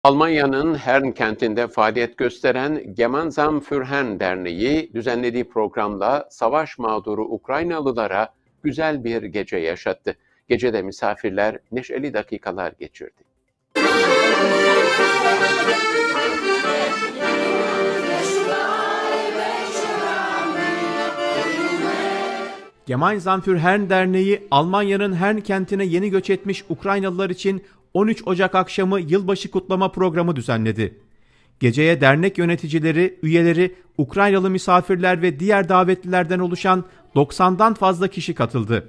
Almanya'nın Hern kentinde faaliyet gösteren Gemeinsam für Hern Derneği düzenlediği programla savaş mağduru Ukraynalılara güzel bir gece yaşattı. Gecede misafirler neşeli dakikalar geçirdi. Gemeinsam für Hern Derneği, Almanya'nın Hern kentine yeni göç etmiş Ukraynalılar için 13 Ocak akşamı yılbaşı kutlama programı düzenledi. Geceye dernek yöneticileri, üyeleri, Ukraynalı misafirler ve diğer davetlilerden oluşan 90'dan fazla kişi katıldı.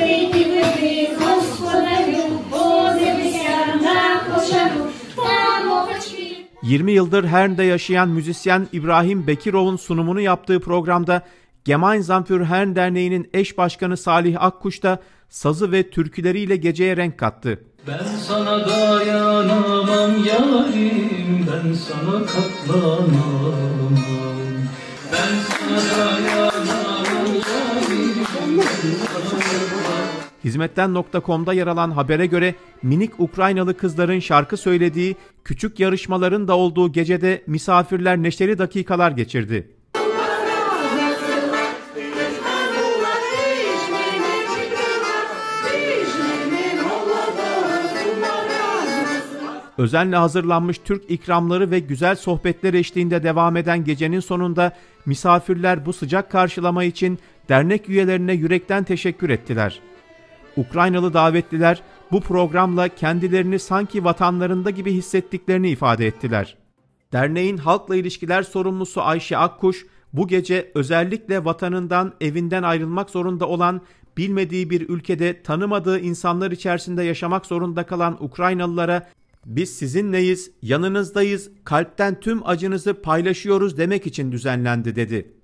20 yıldır Hern'de yaşayan müzisyen İbrahim Bekirov'un sunumunu yaptığı programda Gemeinsam für Hern Derneği'nin eş başkanı Salih Akkuş da sazı ve türküleriyle geceye renk kattı. Ben sana dayanamam yarim, ben sana katlanamam. Ben sana dayanamam yarim, ben sana katlanamam. Hizmetten.com'da yer alan habere göre minik Ukraynalı kızların şarkı söylediği, küçük yarışmaların da olduğu gecede misafirler neşeli dakikalar geçirdi. Özenle hazırlanmış Türk ikramları ve güzel sohbetler eşliğinde devam eden gecenin sonunda misafirler bu sıcak karşılama için dernek üyelerine yürekten teşekkür ettiler. Ukraynalı davetliler bu programla kendilerini sanki vatanlarında gibi hissettiklerini ifade ettiler. Derneğin halkla ilişkiler sorumlusu Ayşe Akkuş, bu gece özellikle vatanından, evinden ayrılmak zorunda olan, bilmediği bir ülkede tanımadığı insanlar içerisinde yaşamak zorunda kalan Ukraynalılara "Biz sizinleyiz, yanınızdayız, kalpten tüm acınızı paylaşıyoruz" demek için düzenlendi dedi.